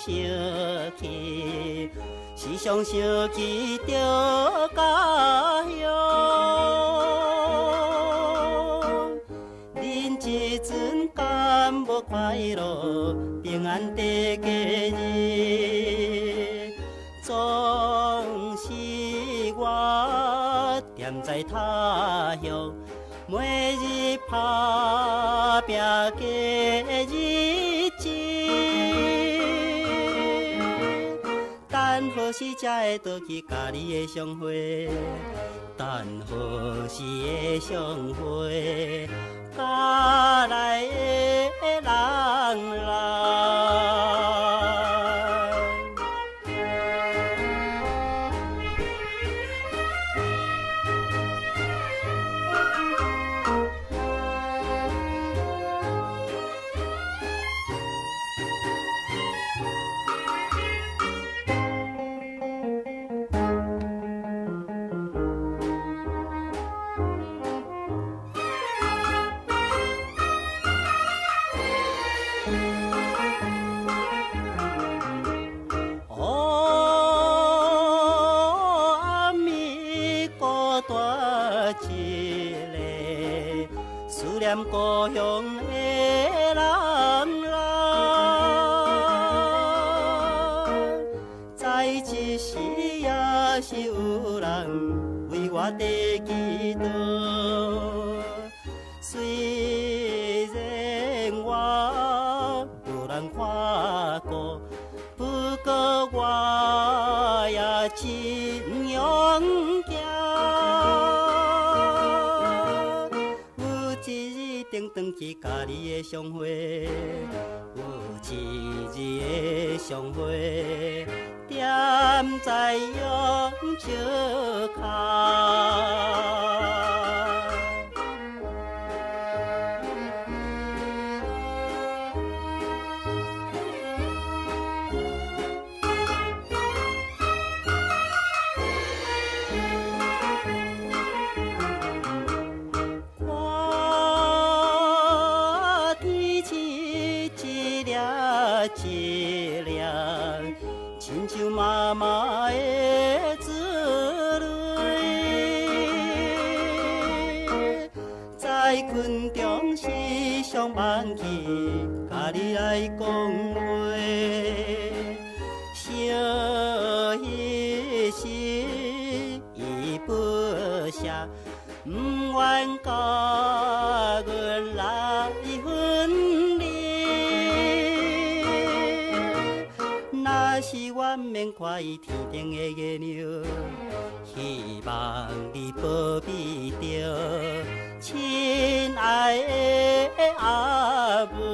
想起，时常想起着家乡。恁这阵敢无快乐平安地过日？总是我踮在他乡。每日打拼过日子，等何时才会倒去甲你的相会？等何时会相会？甲来的人来。故乡的人来，在一时也是有人为我地祈祷。虽然我无人看顾，不过我也真勇敢。等转去甲你的相会，有一日的相会，踮在杨树下。一粒，亲像妈妈的子泪，在困中时常梦起，甲你来讲话，想彼时已不舍，不愿甲阮来分离。若是我免看伊天顶的月亮，希望你保庇着亲爱的阿母。